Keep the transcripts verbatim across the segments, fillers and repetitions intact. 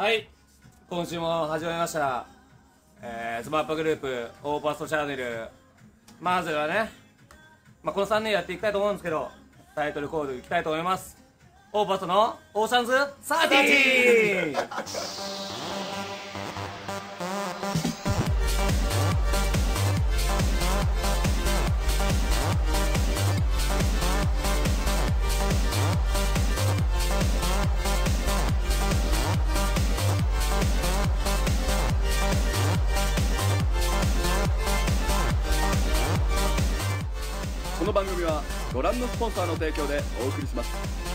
はい、今週も始まりました、えー、スマップグループオーパストチャンネル。まずはね、まあ、このさんにんやっていきたいと思うんですけど、タイトルコールいきたいと思います。オーパストのオーシャンズサーティーン。 この番組はご覧のスポンサーの提供でお送りします。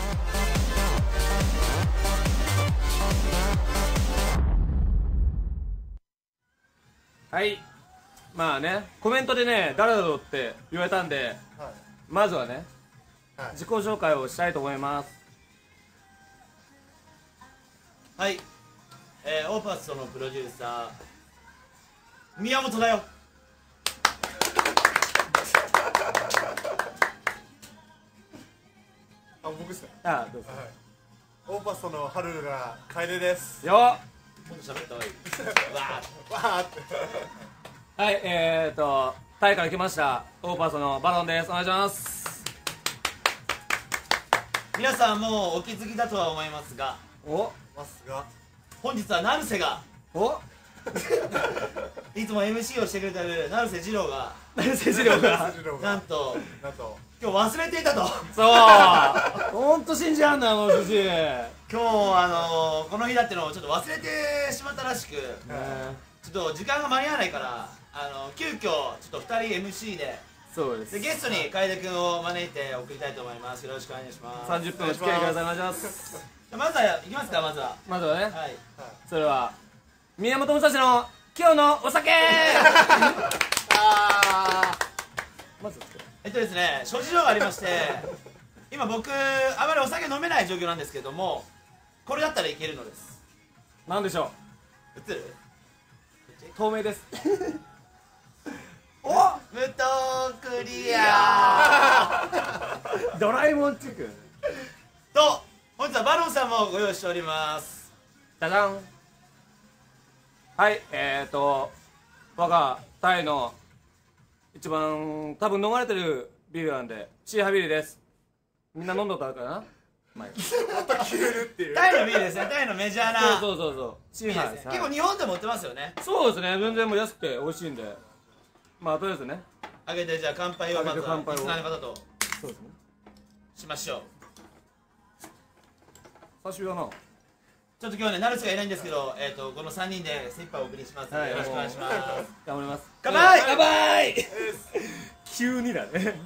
はい、まあね、コメントでね、誰だろうって言われたんで、はい、まずはね、はい、自己紹介をしたいと思います。 はい、えー、オーパストのプロデューサー宮本だよ。 あ、僕ですか。 ああ、どうぞ。 はい、オーパストのハルルが楓ですよっ。 もっと喋った方がいい。 わーわーって。 はい、えーとタイから来ましたオーパストのバロンです。お願いします。 皆さんもうお気づきだとは思いますが、 おますが本日は成瀬がおいつも エムシー をしてくれてる成瀬二郎が成瀬二郎がなんとなんと今日忘れていたと。 そうほんと信じらんない、あの寿司。 今日あのー、この日だってのをちょっと忘れてしまったらしく、ちょっと時間が間に合わないから、あの急遽ちょっとふたり エムシー で、 そうです。 でゲストに楓君を招いて送りたいと思います。よろしくお願いします。 さんじゅっぷんお付き合いください。お願いします。 まずは行きますか。まずはまずはね、 はい、 それは宮本武蔵の今日のお酒あーまずえっとですね、諸事情がありまして今僕あまりお酒飲めない状況なんですけども、これだったらいけるのです。 なんでしょ映る？ う。透明ですお無糖クリアドラえもんチックと、本日はバロンさんもご用意しております。 じゃじゃん。はい、えーと我がタイの一番多分飲まれてるビールなんで、シーハビールです。みんな飲んだことあるかな。また消えるっていう。 タイのビールですね。タイのメジャーなそうそうそうそう、シーハーです。 結構日本でも売ってますよね。 そうですね、全然もう安くて美味しいんで、まあとりあえずね、 あげて、じゃあ乾杯をまずは乾杯をリスナーの方とそうですね、 しましょう。 久しぶりだな。 ちょっと今日ね、成瀬がいないんですけど、えっとこのさんにんで精一杯お送りしますので、よろしくお願いします。 頑張ります。 乾杯。 乾杯急にだね。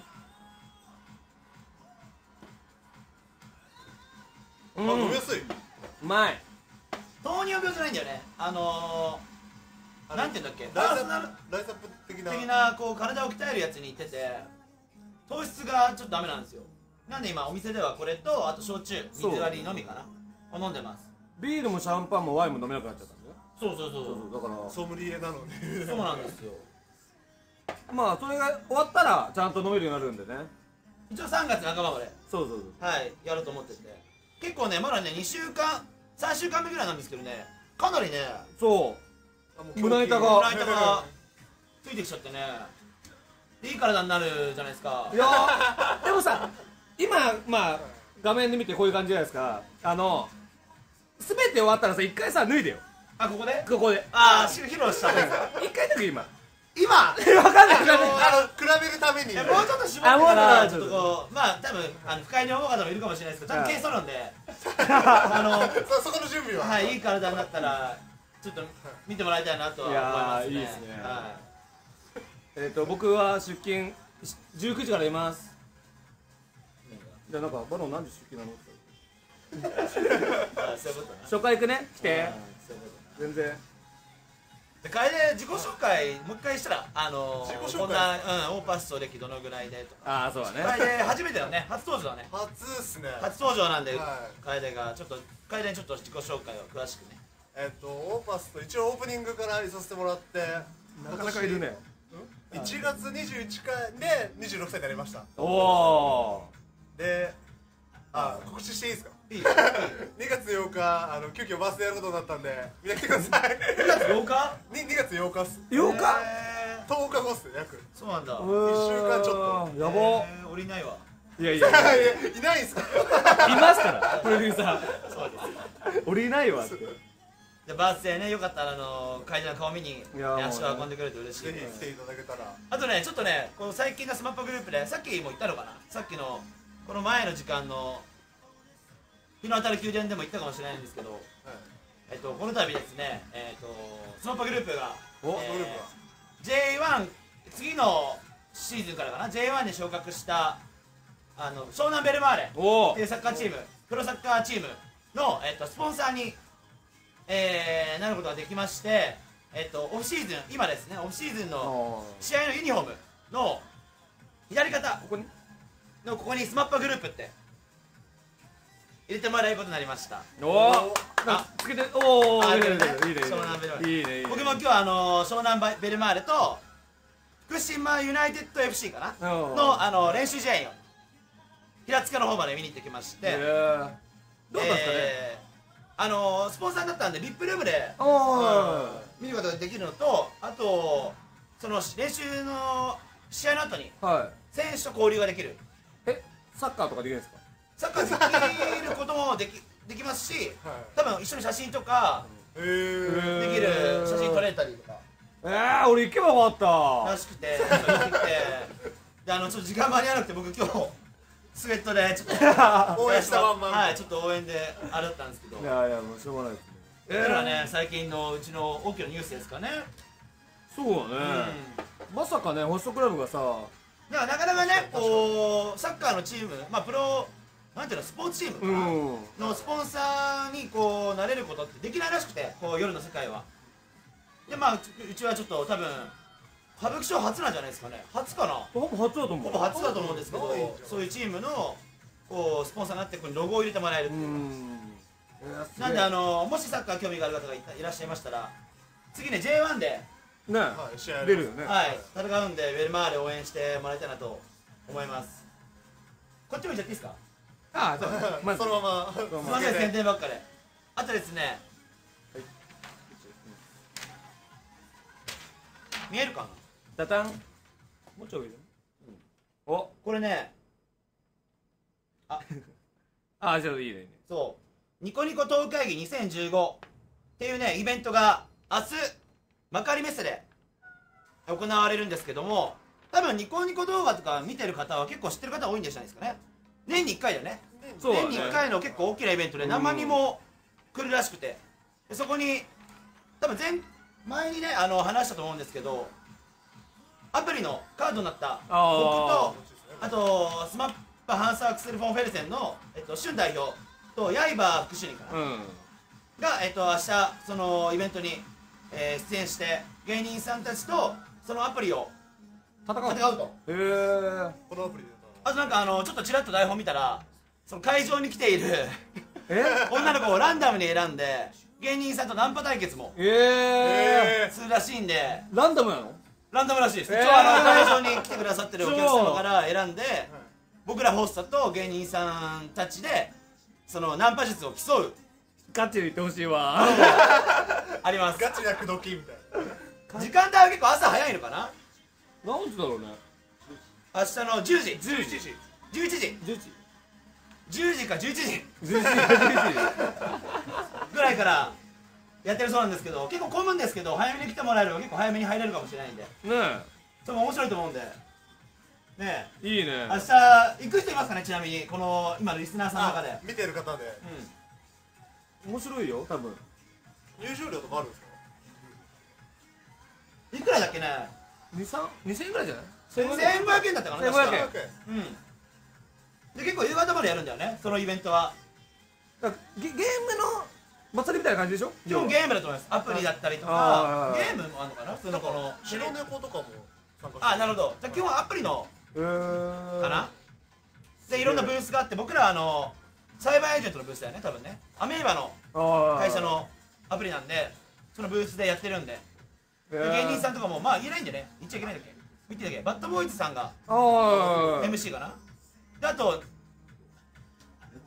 あ、飲みやすい。 うまい。 糖尿病じゃないんだよね。あのー、なんていうんだっけ、パライザーソナルップライザップ的な的なこう体を鍛えるやつに行ってて、糖質がちょっとダメなんですよ。なんで今お店ではこれと、あと焼酎、水割りのみかなを飲んでます。 ビールもシャンパンもワインも飲めなくなっちゃったんだよ。 そうそうそうそうそう、だからソムリエなので。 そうなんですよ。 まあそれが終わったらちゃんと飲めるようになるんでね。 一応さんがつなかばまで、 そうそうそう。 はい、やろうと思ってて、結構ね、まだね、にしゅうかん、さんしゅうかんめぐらいなんですけどね、かなりね、 そう胸板が胸板がついてきちゃってね、いい体になるじゃないですか。 いやーでもさ、今まあ画面で見てこういう感じじゃないですか。あの全て終わったらさ、一回さ脱いでよ。 あ、ここでここでああ、披露したんですか一回脱ぐ今。 今分かんない分かんない。 あの比べるために。 いや、もうちょっと絞ってからちょっとこう、まあ多分あの不快に思う方もいるかもしれないですけど、多分軽装なんであのそそこの準備は。 はい、いい体になったらちょっと見てもらいたいなとは思いますね。 いやーいいですね。 はえっと僕は出勤じゅうくじからいます。じゃあなんかバロン何時出勤なのって。 あ、そういうことな。 初回行くね、来て。 あーそういうことな。 全然。 で、楓自己紹介もう一回したら、あのー、 自己紹介こんな、うん、オーパスト歴どのぐらいでとか。 ああそうだね。 楓初めてのね、初登場だね。 初っすね。 初登場なんで、 は楓がちょっと楓にちょっと自己紹介を詳しくね。 えっとオーパスト一応オープニングからいさせてもらって、 なかなかいるね。 いちがつにじゅういちかいでにじゅうろくさいになりました。 おお。 で、あ、告知していいですか。 いいいにがつようかあの急遽バースでやることになったんでみんな来てください。 にがつようかににがつようかっす。 ようかえとおかごっす約。 そうなんだいっしゅうかんちょっやばえー俺いないわいやいやいいやいないんすか。 いますからプロデューサそうですー俺いないわってじゃあバースデーねよかったらあの会場の顔見にいやもうね足を運んでくれると嬉しいぜですひ来ていただけたら。 あとねちょっとねこの最近のスマップグループでさっきも言ったのかなさっきのこの前の時間の日の当たる宮殿でも言ったかもしれないんですけどえっとこの度ですねえっとスマップグループがおえーグループはジェイワン 次のシーズンからかな ジェイワン に昇格したあの湘南ベルマーレおおっていうサッカーチームプロサッカーチームの、えっと、スポンサーに、えー、なることができまして、えっと、オフシーズン今ですねオフシーズンの試合のユニフォームの左肩ここにのここにスマップグループって入れてもらえることになりましたおおあつけておおいいねいいねあいいね湘南ベルマーレいいねいいね僕も今日はあの湘南ベルマーレと福島ユナイテッド エフシー かなうんのあの練習試合を平塚の方まで見に行ってきまして、 へーどうだったんですかねえーあのースポンサーだったんでビップルームでおー見ることができるのとあとその練習の試合の後には選手と交流ができるいえサッカーとかできるんですかサッカーできることもできできますし多分一緒に写真とかへーできる写真撮れたりとかえー俺行けばよかっらしくてそう行ってきてであのちょっと時間間に合わなくて僕今日スウェットでちょっと応援したまんまはいちょっと応援であれだったんですけどたいやいやもうしょうがないですねっていうのはね最近のうちの大きなニュースですかねそうだねまさかねホストクラブがさだからなかなかねこうサッカーのチームまあプロなんていうのスポーツチームかうなんのスポンサーにこうなれることってできないらしくてこう夜の世界はでまあうちうちはちょっと多分歌舞伎町初なんじゃないですかね初かなほぼ初だと思うほぼ初だと思うんですけどないんじゃないそういうチームのこうスポンサーになってここにロゴを入れてもらえるってういう、 んなんであのもしサッカー興味がある方がいたいらっしゃいましたら次ね ジェイワン で、 ねはい試合やります出るよねはい、戦うんでウェルマーレ応援してもらいたいなと思いますこっちも行っちゃっていいですかああそうまずそのまますすいません宣伝ばっかであとですね見えるかなダタンもうちょい上でおこれねああじゃあいいねいいねそうニコニコトーク会議にせんじゅうごっていうねイベントが明日幕張メッセで行われるんですけども多分ニコニコ動画とか見てる方は結構知ってる方多いんじゃないですかね年にいっかいだよねそうだね年にいっかいの結構大きなイベントで何万人も来るらしくてでそこに多分前前にねあの話したと思うんですけどアプリのカードになった僕あとあとスマップハンサーアクセル・フォン・フェルセンの、えっと、シュン代表と刃副主任かな、 うんが、えっと、明日そのイベントに、えー出演して芸人さんたちとそのアプリを戦う戦うとへえこのアプリであとなんかあのちょっとちらっと台本見たらその会場に来ているえ女の子をランダムに選んで芸人さんとナンパ対決もえええするらしいんでランダムなのランダムらしいです、 えー一応あの会場に来てくださってるお客様から選んで僕らホストと芸人さんたちでそのナンパ術を競うガチで言ってほしいわありますガチな口説きみたいな時間帯は結構朝早いのかな何時だろうね明日のじゅうじじゅうじじゅういちじじゅうじじゅうじかじゅういちじじゅうじじゅうじぐらいからやってるそうなんですけど結構混むんですけど早めに来てもらえれば結構早めに入れるかもしれないんでねそれも面白いと思うんでねえいいねえ明日行く人いますかねちなみにこの今のリスナーさんの中で見てる方でう面白いよ多分入場料とかあるんですかんいくらだっけねにせんにせんえんぐらいじゃないせんごひゃくえんだったかなせんごひゃくえん確かうんで結構夕方までやるんだよねそのイベントはだからゲゲームの祭りみたいな感じでしょ基本ゲームだと思いますアプリだったりとあーかゲームもあるのかな普通のこの白猫とかも参加してあなるほどじゃあ基本アプリのへーかなでいろんなブースがあって僕らあのサイバーエージェントのブースだよね多分ねアメーバのあー会社のアプリなんでそのブースでやってるんでへでー芸人さんとかもまあ言えないんでね言っちゃいけないんだっけ見てたっけバッドボーイズさんがあーエムシー かなであと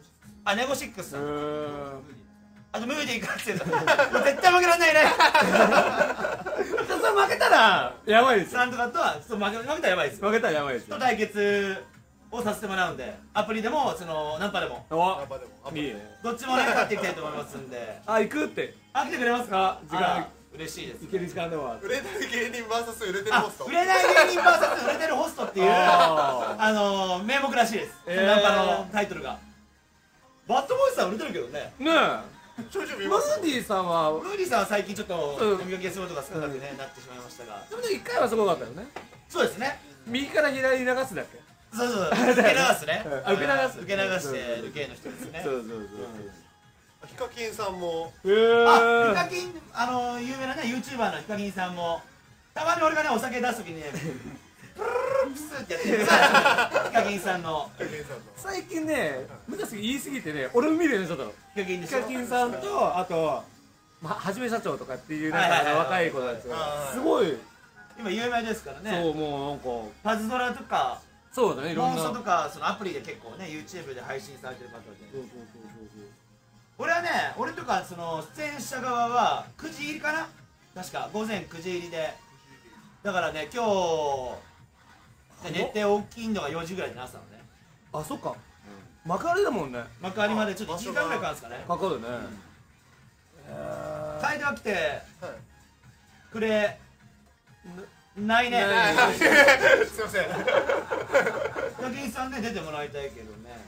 あネゴシックスさん、 へーあとムーディーカッセルさん、もう絶対負けられないねそれ負けたらやばいですよ。 さんとかとはそう負け負けたらやばいですよ負けたらやばいですよ。 と対決をさせてもらうんで、アプリでもそのナンパでもおやっぱでもあいいね。 どっちもね勝っていきたいと思いますんで、 あ、行くって。 あ来てくれますか。 あ時間あ嬉しいです。 行ける時間では。 売れない芸人 ブイエス 売れてるあホスト。 売れない芸人 ブイエス 売れてるホストっていうああのー、名目らしいです、 えーナンパのタイトルが。バッドボーイズさん売れてるけどね。 ねえ。 ちょいちょい見ムます。 ーディーさんはムーディさんは最近ちょっとうん飲みかけすることが少なくね、なってしまいましたが、 でもね一回はすごかったよね。 そうですね、 右から左に流すだっけ。 そうそうそう受け流すねあ受け流す受け流してる系の人ですね。 そうそうそうヒカキンさんもそう。へあ、ヒカえ。 キン、あの有名なね YouTuber のヒカキンさんもたまに俺がねお酒出すときにねプルルルプスってやってるヒカキンさんのヒカキンさんの最近ね昔言い過ぎてね俺も見るようにしちゃったの。 ヒカキンでしょ。 ヒカキンさんとあとまはじめ社長とかっていうなんはいはいはいか若い子たちはいがすごい今有名ですからね。 そうもうなんかパズドラとかそうだねいろんな。 モンストとかそのアプリで結構ね YouTube で配信されてる方で、 そうそうそうそう俺はね俺とかその出演者側はくじ入りかな、確か午前くじ入りで、だからね今日で日程大きいのがよじぐらいでなったのね。 あそっか幕張だもんね。 幕張までちょっといちじかんぐらいかかるんですかね。 かかるね。へ楓は来てはいくれないね。 ないすいません。 ヒカキンさんで出てもらいたいけどね。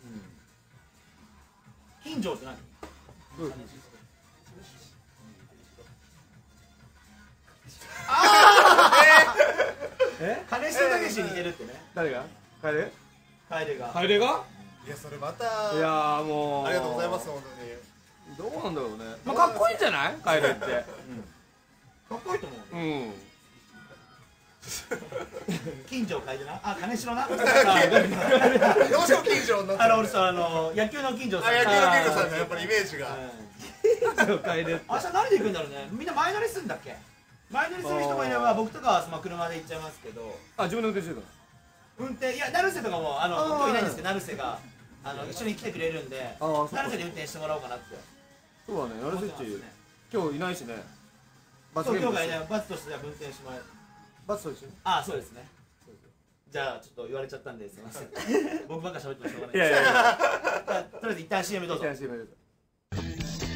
金城って何？ どうえ金城武に似てるってね、 誰が楓楓が。 楓がいやそれまたいやーもうありがとうございます本当に。 どうなんだろうね。まあかっこいいんじゃない楓って。 かっこいいと思う。 うん金城楓な。あ、金城な。 どうしても金城になってる。 あの俺さあの野球の金城さん。 あ野球の金城さんのやっぱりイメージが。 うん楓って明日何で行くんだろうね。みんな前乗りするんだっけ？前乗りする人もいれば僕とかはまあ車で行っちゃいますけど、 あ自分で運転してるの。 運転いや成瀬とかもあのあー今日いないんですけど成瀬があの一緒に来てくれるんで、 あーそっか成瀬で運転してもらおうかなってそうだねや思るせっちってますね。 今日いないしね。罰そうゲームです今日がいない罰としては運転してもらえる。 罰と一緒に。 ああそうですね。じゃあちょっと言われちゃったんですいません。僕ばっか喋ってもしょうがない。 いやいやいや。 じゃあとりあえず一旦 シーエム どうぞ。 一旦 シーエム 入れた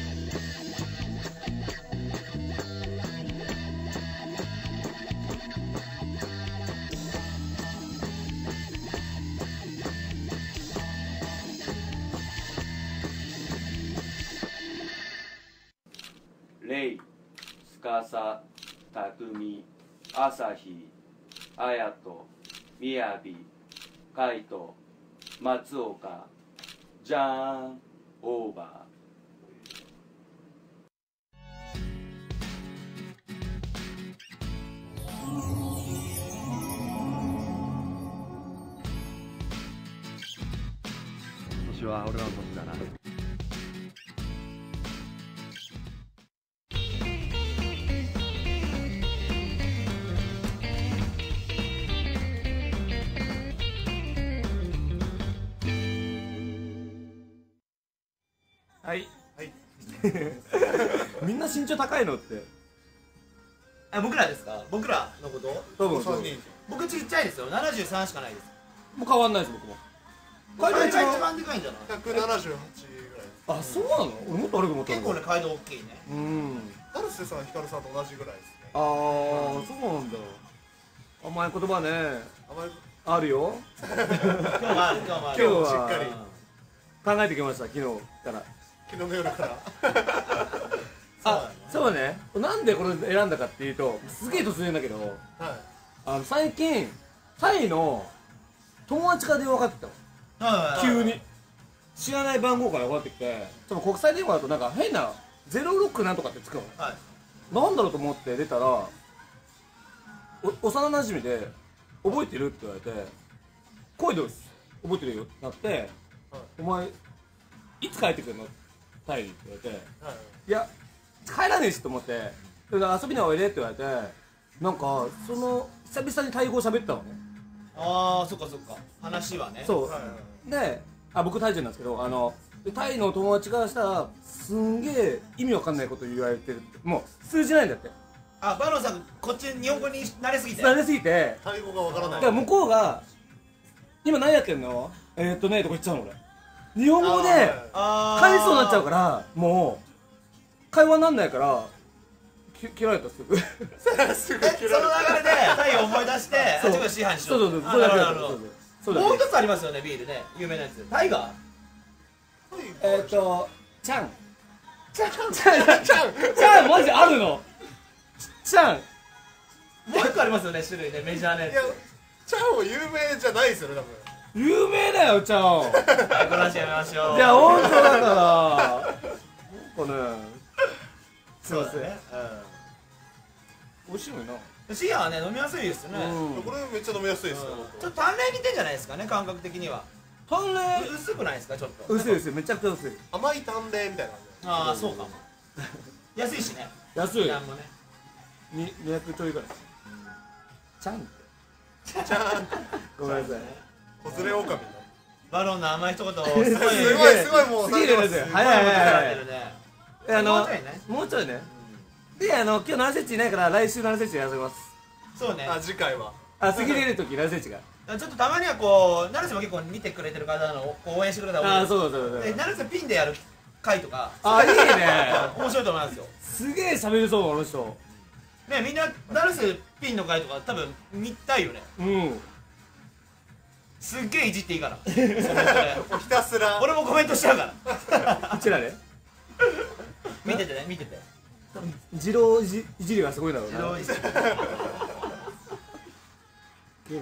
レイ、スカサ、タクミ、アサヒ、アヤト、ミヤビ、カイト、松岡、ジャーン、オーバー。 今年は俺らの年だな。 はいはい。 みんな身長高いのってあ僕らですか？僕らのこと？ 多分三人。 僕ちっちゃいですよ。ななじゅうさんしかないです。 もう変わんないです僕も。 これが一楓が一番番でかいんじゃない？ 百七十八ぐらいです。 あそうなの俺もっと悪く思った結構ね街道大きいね。 うん成瀬さん、ヒカルさんと同じぐらいですね。 ああそうなんだ甘い言葉ねあまりあるよ今日もある今日もある。 今日はしっかり考えてきました昨日から昨日の夜から。 あそうねなんでこれ選んだかっていうとすげえ突然だけどはい。 あの最近タイの友達から電話かかってきたのはいはいはい急に知らない番号からかかってきてその国際電話だとなんか変なゼロロックなんとかってつくのはい。 なんだろうと思って出たらお幼なじみで「覚えてる?」って言われて「声です覚えてるよ」ってなって「お前いつ帰ってくるのタイに」って言われてはい。 「いや帰らねえし」と思って「遊びにおいで」って言われてなんかその久々にタイ語喋ったのねああそっかそっか話はね。 そうはいはい。 であ僕タイ人なんですけどあのでタイの友達からしたらすんげえ意味わかんないこと言われてるって、もう通じないんだって。 あ、バロンさんこっち日本語に慣れすぎて慣れすぎて、 タイ語がわからないだから向こうが今何やってんのえーっとねとか言っちゃうの俺。日本語であー返しそうになっちゃうから、もう会話になんないからき切られたすぐ。 すぐえ、その流れでタイを思い出してあっちが支配しよそうそうそう、 あそれだけだなるほどなるほどそうだけもう一つありますよね、ビールね、有名なやつ。タイガーえーっとチャンちゃんちゃんチャンマジあるのチャンもう一個ありますよね、種類ね、メジャーなやいやチャンは有名じゃないですよね多分有名だよチャン。 つ。この話やめましょう。 いや本当だからこれすいません、 そうだね。 美味しいのにな。 うん。シアはね、飲みやすいですよね。 うんこれめっちゃ飲みやすいですよちょっと淡麗に似てんじゃないですかね、感覚的には。 淡麗薄くないですか、ちょっと。 薄い薄い、めちゃくちゃ薄い。 甘い淡麗みたいな感じああ、そうかも。安いしね。 安い値段もね。 ににひゃくちょいぐらい。チャンってちゃんごめんなさい。 子連れ狼バロンの甘い一言をすごい。 すごいすごいもう次でですよ。早い早い早い。 るね。 えあのもうちょいねもうちょいね。であの今日ナナセッチいないから来週ナナセッチやらせます。 そうね。 あ次回はあ次出る時ナナセッチが。 ちょっとたまにはこう、成瀬も結構見てくれてる方のこう応援してくれたあらそうそうそうで、成瀬ピンでやる回とか、 あいいね。 面白いと思いますよ。 すげえ喋るそうこの人。 ね、みんな成瀬ピンの回とか多分見たいよね。 うん。 すっげえいじっていいから。コメントでもうひたすら俺もコメントしちゃうから。 うちらで。 見ててね、見てて。 二郎いじいじりがすごいだろうな。 白いけどね。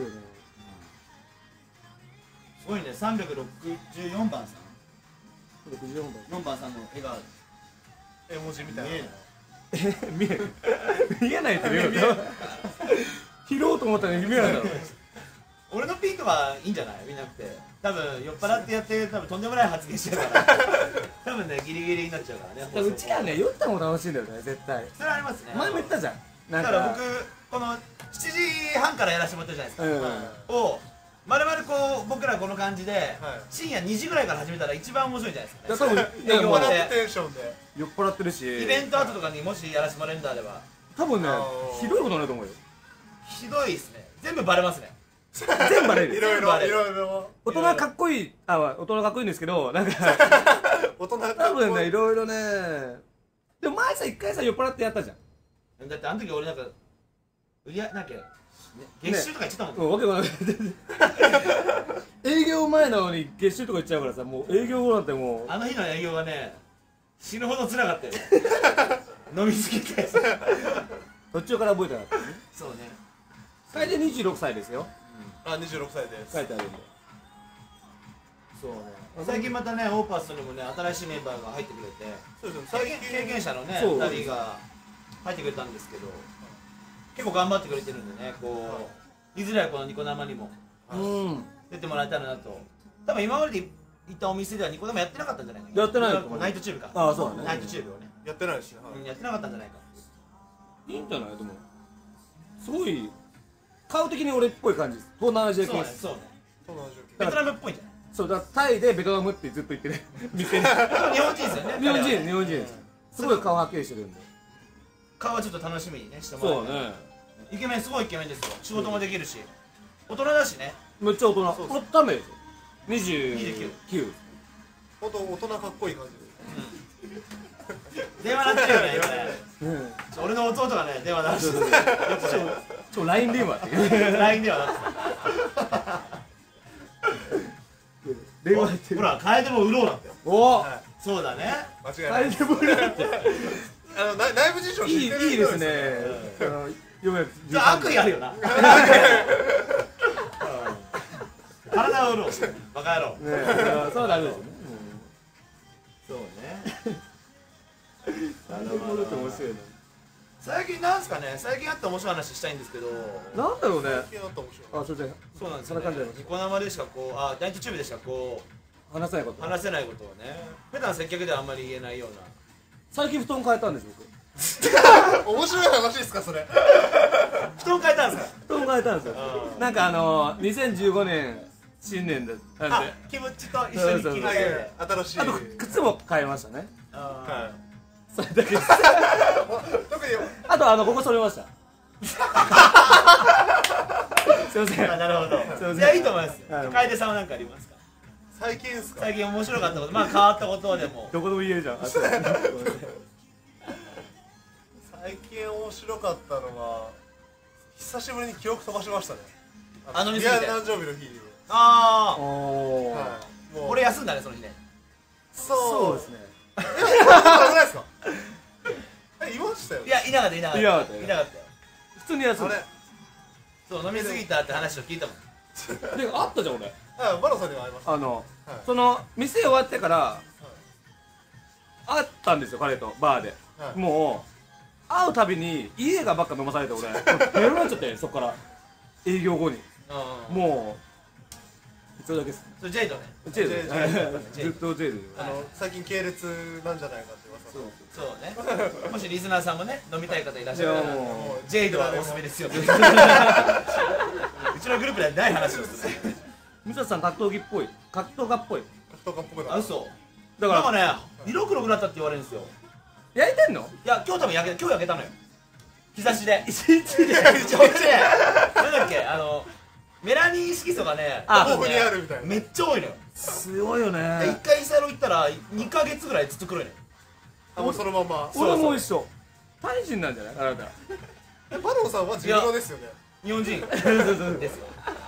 すごいね、さんびゃくろくじゅうよんばんさん。 ろくじゅうよんばん。 よんばんさんの笑顔。 絵文字みたいな見え見えないって言うよ。拾おうと思ったのに見えないだろ。 俺のピンとかいいんじゃない？見なくて。多分酔っ払ってやって多分とんでもない発言しちゃうから多分ねギリギリになっちゃうからね。 うちらね酔ったのも楽しいんだよね絶対。 それはありますね。 前も言ったじゃん。なんかだから僕このしちじはんからやらせてもらったじゃないですか、 うんをまるまるこう僕らこの感じで、 はい深夜にじぐらいから始めたら一番面白いんじゃないですかね。 いや多分いや営業もう終わってテンションで酔っ払ってるし。 イベント後とかにもしやらせてもらえるんであれば多分ねあーひどいことになると思うよ。 ひどいですね。全部バレますね。 全部バレる。 いろい全部あれろいろいろ大人かっこいいあ大人かっこいいんですけどなんか大人かっ多こいい分ねいろいろね。でも前さ一回さ酔っ払ってやったじゃん。 だってあの時俺なんか売り上げなんか、ね、月収とか言ってたもんね。 うんわけわかんない。営業前なのに月収とか言っちゃうからさもう営業後なんてもうあの日の営業はね死ぬほど辛かったよ飲みすぎて途中から覚えてなかったね。 そうね。 最低にじゅうろくさいですよ。 あにじゅうろくさいです書いてあるんで。 そうね。最近またねオーパスにもね新しいメンバーが入ってくれてそうですね経最近験経験者のねそうふたりが入ってくれたんですけど結構頑張ってくれてるんでねこういずれはこのニコ生にもうん。 出てもらえたらなと。多分今まで行ったお店ではニコ生やってなかったんじゃないかな。 やってないと思うナイトチューブか。 ああそうだねナイトチューブをね、 やってないですねはいうん、やってなかったんじゃないか。 いいんじゃないでもすごい顔的に俺っぽい感じです。東南アジア系です。 そうねそうね。 そうなんですよベトナムっぽいんじゃない。 そうだタイでベトナムってずっと言ってる店に。 日本人ですよね。 日本人彼はね日本人です。すごい顔はっきりしてるんで。 顔はちょっと楽しみにねしてもらそうえたらね。 イケメンすごいイケメンですよ。仕事もできるし大人だしね。 めっちゃ大人。 そうこれダメですよ。にじゅうきゅう。 本当大人かっこいい感じです電話鳴ってるよね今ね。 うん。 ちょ俺の弟がね電話鳴らしてる。よちょライン電話っていう。 くね ライン では鳴ってた。 電話ってほら楓も売ろうなんて。 お。 はいそうだね。 間違いないタイでもらって。 あのな内部事情いいいい知ってる人ですね。あのよんひゃくじゅうさん悪意あるよな。体を売ろう。バカ野郎。 ねえ、そうなるんですよね。 そうね。 なるほどって面白い最近なんすかね。最近あった面白い話したいんですけど。 な。なんだろうね。 最近あった面白いあ、それじゃそうなんですよ、ねそんな感じだよ。 ニコ生でしかこう、あ、ナイトチューブでしかこ話せないことう話せないことをね。普段接客ではあんまり言えないような。 最近布団変えたんです僕。 面白い話ですかそれ布団変えたんですか。 布団変えたんですよ。なんかあのにせんじゅうごねん新年でなんあでキムチと一緒に切り替えて新しいあと靴も買いましたねあはそれだけですい特にあとあのここ剃りましたすいませんーあなるほどすいませんいやいいと思いますはい楓さんは何かありますか最近ですか最近面白かったことまあ変わったことでもどこでも言えるじゃんあそうごめんなさい最近面白かったのは久しぶりに記憶飛ばしましたねあ飲みすぎてリアル誕生日の日にああおーはいもう俺休んだねその日ねそうそうですねえないですかえいましたよいやいなかったいなかったいなかったよいなかったよ普通に休んであれそう飲みすぎたって話を聞いたもんであったじゃん俺あバロさんには会いましたあの、 はいその店終わってから会ったんですよ彼とバーで、 はいもう会うたびに家がばっか飲まされて俺ベロになっちゃってそっから営業後にうんもう一応だけですそれジェイドねジェイドジェイドですずっとジェイドであの最近系列なんじゃないかって噂のそうねもしリスナーさんもね飲みたい方いらっしゃるらいやももうジェイドはおすすめですようちのグループではない話をするミサさん格闘技っぽい格闘家っぽい格闘家っぽくなあ嘘だからなんかね色黒くなったって言われるんですよ焼いてんのいや今日多分焼け今日焼けたのよ日差しで一日で一日でなんだっけあのメラニン色素がねあ多分ね豊富にあるみたいなめっちゃ多いのよすごいよでね一回イサロ行ったらにかげつぐらいずっと黒いのよあもうそのまんま俺も一緒タイ人なんじゃないあなたえバロンさんは自分ですよね日本人そうそうそうですよ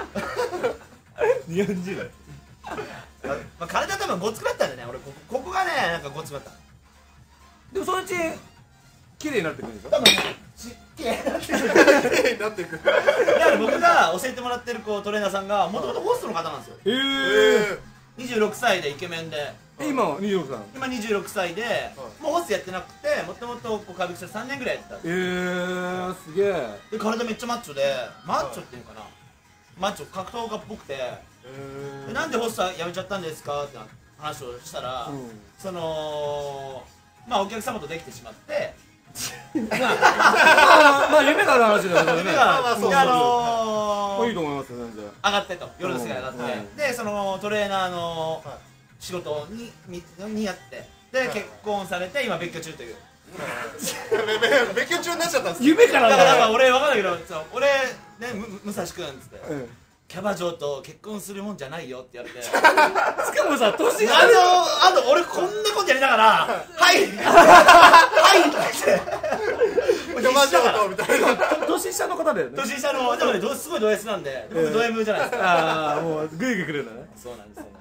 日本人だよままあ体多分ごつくなったんだね俺ここここがねなんかごつくなったでもそのうち綺麗になってくるんでしょ多分ちっけえなって綺麗になっていくだから僕が教えてもらってるこうトレーナーさんがもともとホストの方なんですよええーにじゅうろくさいでイケメンで今はにじゅうろくさん今にじゅうろくさいでもうホストやってなくてもともと歌舞伎町さんねんぐらいやってたんですえー、すげえで体めっちゃマッチョでマッチョっていうのかなマッチョ格闘家っぽくてでなんでホスト辞めちゃったんですかって話をしたら、 うんそのまあお客様とできてしまってまあまあ夢がある話だよね夢まあまあそうそうがであのーいいと思いますよ全然上がってと夜の世界上がって、 うんでそのトレーナーのはい仕事にににやってで、 はい結婚されて今別居中というべべ別居中になっちゃったんです夢からだからなんかだ俺分かんないけどそう俺ねむむ武蔵君っつって、 うんキャバ嬢と結婚するもんじゃないよって言われてしかもさ年あのあと俺こんなことやりながら「はいはい」とか言ってキャバ嬢とみたいな年下の方だよね年下のでもねどすごいド S なんで僕ド M じゃないですかああもうグイグイ来るんだねそうなんですよ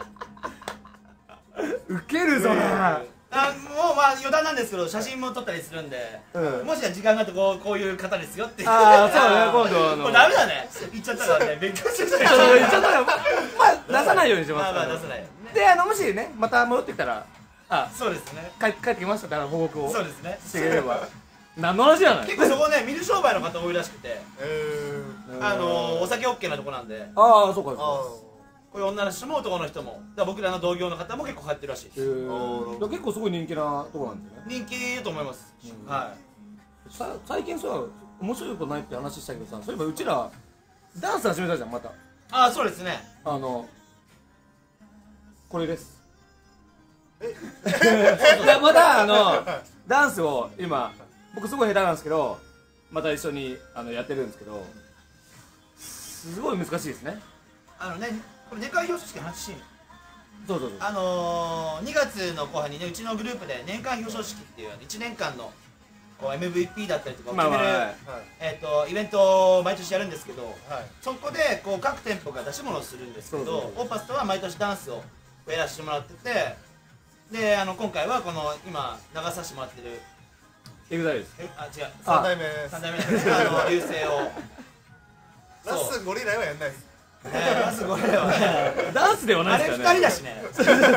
ウケるぞなあもうまあ余談なんですけど写真も撮ったりするんで、 うんもしか時間があってこうこういう方ですよっていうああそうね今度あのもうダメだね言っちゃったからね勉強してたちょっと言っちゃったらまあ出さないようにしますまあまあ出さないよねであのもしねまた戻ってきたらあそうですね帰帰ってきましたってあの報告をそうですねしてくれれば何の話じゃない結構そこね水商売の方多いらしくてえあのー、お酒 OK なとこなんでああそうかそうかあこういう女の人も男の人もだから僕らの同業の方も結構通ってるらしいですへーだから結構すごい人気なとこなんですよね人気だと思います、 うんはさ最近そう面白いことないって話したけどさそういえばうちらダンス始めたじゃんまたいああそうですねあのこれですえいやまたあのダンスを今僕すごい下手なんですけどまた一緒にあのやってるんですけどすごい難しいですねあのねこれ年間表彰式の話しそうそうそうあのー、にがつの後半にねうちのグループで年間表彰式っていういちねんかんのこう エムブイピー だったりとかを決める、 まあまあはいはいえー、とイベントを毎年やるんですけどはいそこでこう各店舗が出し物をするんですけどそうそうそうオーパスとは毎年ダンスをやらせてもらっててであの今回はこの今流させてもらってるエグザイルですえあ違う三代目です三代目なんですけどあの流星をラスゴリラはやんないですねまずこれはねダンスではなあれいですからねふたりだしね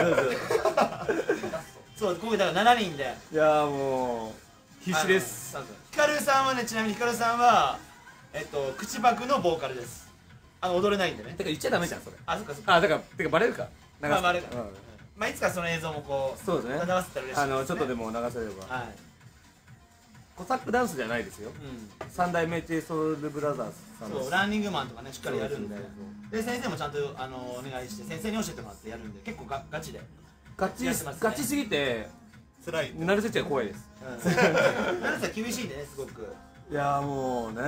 そう今回だからしちにんでいやーもう必死ですあのヒカルさんはねちなみにヒカルさんはえっと口パクのボーカルですあの踊れないんでねてか言っちゃダメじゃんそれあそっかそっかあだからてかバレるか流すまあバレるうんまあいつかその映像もこうそうですね流せたら嬉しいですねあのちょっとでも流せればはいコサックダンスじゃないですよ。三代目 J ソウルブラザーズさんです。 そうランニングマンとかねしっかりやるんでそうで先生もちゃんとあのお願いして先生に教えてもらってやるんで結構ガガチでガチやってますねガチすぎて辛いナルセチが怖いです。 ナルセ厳しいんでねすごくいやーもうね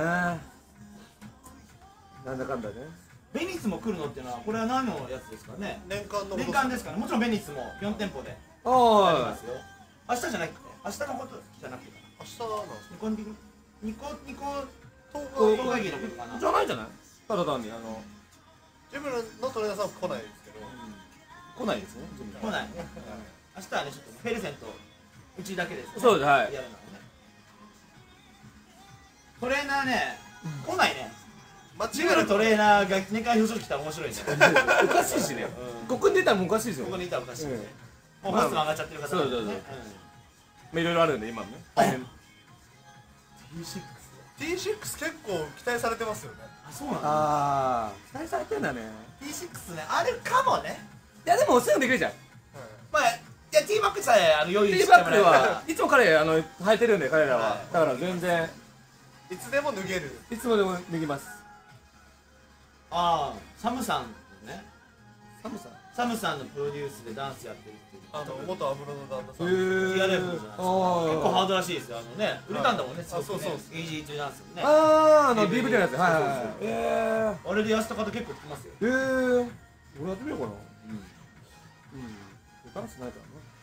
なんだかんだね。 ベニスも来るのっていうのはこれは何のやつですかね。 年間の年間ですからもちろんベニスもよん店舗でやりああますよ。明日じゃなくて明日のことじゃなくて明日なんですニコニコニコニコ東東会議のことかな。 じゃないんじゃない。ただ単にあのジムのトレーナーさんは来ないですけど、 来ないですね。 来ない。明日はねちょっとフェルセンとうちだけですね。 そうですはいやるのはね。トレーナーね来ないね。ジムのトレーナーが年間表彰来たら面白いね。 おかしいしね。ここに出たらもうおかしいですよ。 ここにいたらおかしいね。 うんもうホストも上がっちゃってる方そうそうそうね。 まあいろいろあるんで今もね。大変。 ティーシックス。 ティーシックス 結構期待されてますよね。 あそうなんだ。 ああ期待されてんだね。 ティーシックスねあるかもね。 いやでもすぐできるじゃん。 まあいやティーバックさえあの用意してティーバックもらえばはいつも彼あの履いてるんで彼らははいだから全然いつでも脱げる。 いつもでも脱ぎます。 ああサムさんね。 サムさん。 サムさんのプロデュースでダンスやってるっていう。 あの元安室の旦那さん。 へーティアレフじゃないですか。結構ハードらしいですよ。あのね売れたんだもんね。 あそうそうそうイージートゥダンスもね。 あーあの ディーブイディー のやつ。 そうはいはいはい。 そうそうえあれでやった方結構来てますよ。 え。ええ。俺やってみようかな。うん。ダンスない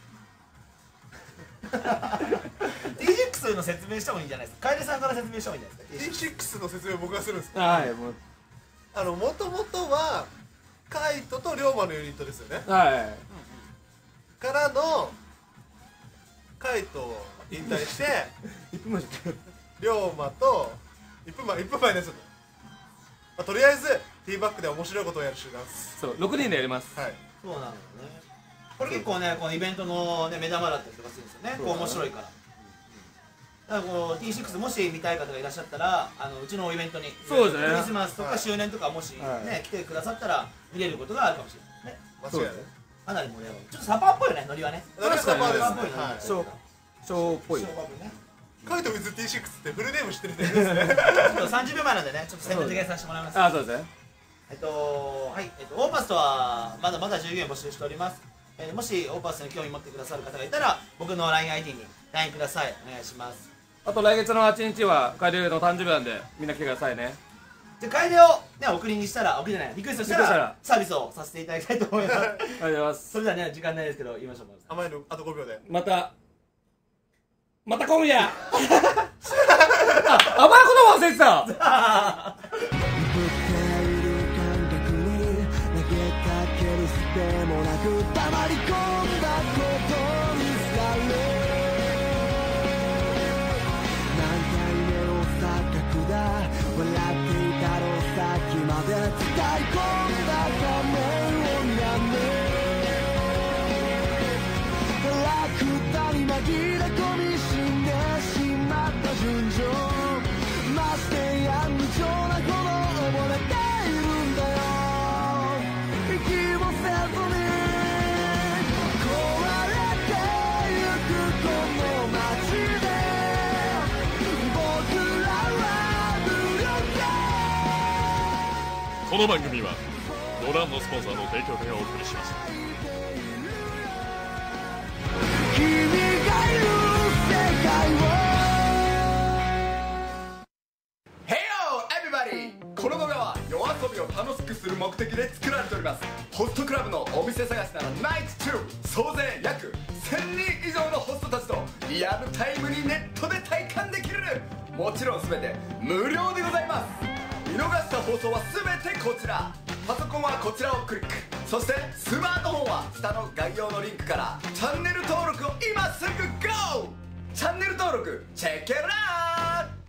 からな。 ティーシックスの説明した方がいいんじゃないですか。楓さんから説明した方がいいんじゃないですか。 ティーシックスの説明を僕がするんですか。 はいもうあの元々はカイトと龍馬のユニットですよね。 はい。 からのカイトを引退して一分前。 龍馬といっぷんまえいっぷんまえのやつ、まあ、とりあえずティーバックで面白いことをやる集団です。 そう六人でやります。 はい。 そうなのよね。これ結構ねこのイベントのね目玉だったりとかするんですよね。こう面白いから。だからこの ティーシックス もし見たい方がいらっしゃったらあのうちのイベントにそうですねクリスマスとか周年とかもしはいね来てくださったら見れることがあるかもしれないね。 間違いない。 かなり盛り上がる。ちょっとサパーっぽいよねノリはね。 ノリはサパーですねサパーっぽいノリはいショーショーっぽいショ。ーパブね。 カイト with ティーシックス ってフルネーム知ってる人いるんですね。 ちょっとさんじゅうびょうまえなんでねちょっと宣伝的にさせてもらいます。 あそうですね。 えっとはいえっとオーパスとはまだまだ従業員募集しております。えーもしオーパスに興味持ってくださる方がいたら僕の ラインアイディー に ライン ください。お願いします。 あと来月のはちにちは楓の誕生日なんでみんな来てくださいね。 で楓をね送りにしたら送りじゃないリクエストしたリクエストしたららサービスをさせていただきたいと思います。 ありがとうございます。 それではね時間ないですけど言いましょう。 甘いのあとごびょうで。 またまた今夜あ甘いこと忘れてた。 ぶっている感覚に投げかけるすでもなく黙り込んだことにされ何回目の錯覚だ笑っていたのさっきまで伝え込んだ仮面をやめラクダに紛れ込み死んでしまった純情ましてや無情なほど溺れているんだよ息もせずに壊れてゆくこの街で僕らは無力この番組はご覧のスポンサーの提供でお送りしました。 君がいる世界を Hey yo, everybody! この動画は夜遊びを楽しくする目的で作られております。ホストクラブのお店探しならナイツツー総勢約せんにん以上のホストたちとリアルタイムにネットで体感できる。もちろん全て無料でございます。見逃した放送は全てこちら。パソコンはこちらをクリック、そしてスマートフォンは下の概要のリンクからチャンネル登録を今すぐ ゴー！ チャンネル登録チェックイットアウト！